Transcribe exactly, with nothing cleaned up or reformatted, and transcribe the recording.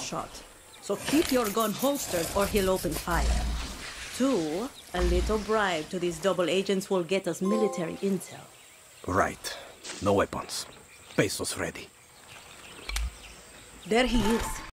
shot. So keep your gun holstered or he'll open fire. Two, a little bribe to these double agents will get us military intel. Right. No weapons. Pesos ready. There he is.